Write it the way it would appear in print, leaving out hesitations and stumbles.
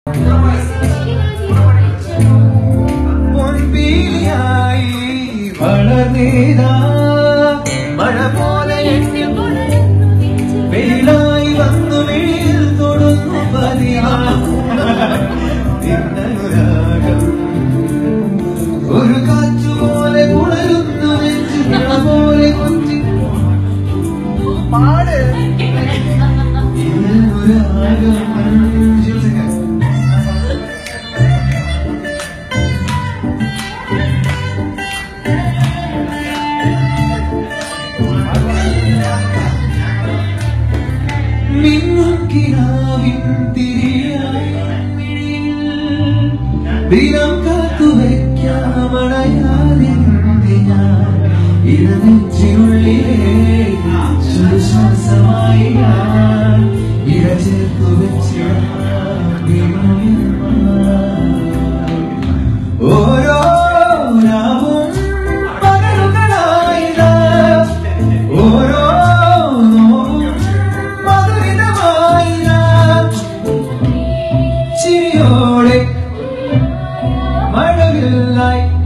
പൊൻപീലിയായി വളർന്നേതാ മഴ പോലെ വെയിലായി വന്നു വെയിൽ തൊടുന്നു പതിവാനുരാഗം ഒരു കാറ്റുപോലെ ഉണരുന്നു നെഞ്ചു പോലെ കൊഞ്ചി പാട് ദിനം കാത്തുവയ്ക്കാമണയാലെന്തി ഞാൻ ഇടനെഞ്ചിനുള്ളിലെ ശ്വാസമായി ഞാൻ ഇട ചേർത്തു വെച്ച ഓരോ രാവും പകലുകളായില്ല ഓരോ നോവും മധുരിതമായില്ല ചിരിയോടെ മഴവില്ലായി